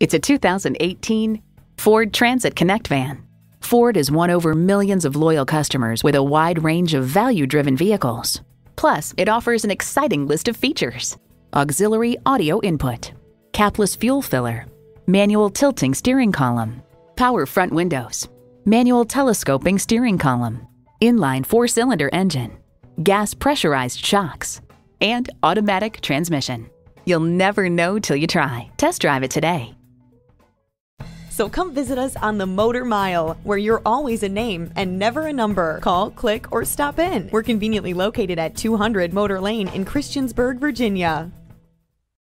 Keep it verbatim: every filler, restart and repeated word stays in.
It's a two thousand eighteen Ford Transit Connect van. Ford has won over millions of loyal customers with a wide range of value-driven vehicles. Plus, it offers an exciting list of features: auxiliary audio input, capless fuel filler, manual tilting steering column, power front windows, manual telescoping steering column, inline four-cylinder engine, gas pressurized shocks, and automatic transmission. You'll never know till you try. Test drive it today. So come visit us on the Motor Mile, where you're always a name and never a number. Call, click, or stop in. We're conveniently located at two hundred Motor Lane in Christiansburg, Virginia.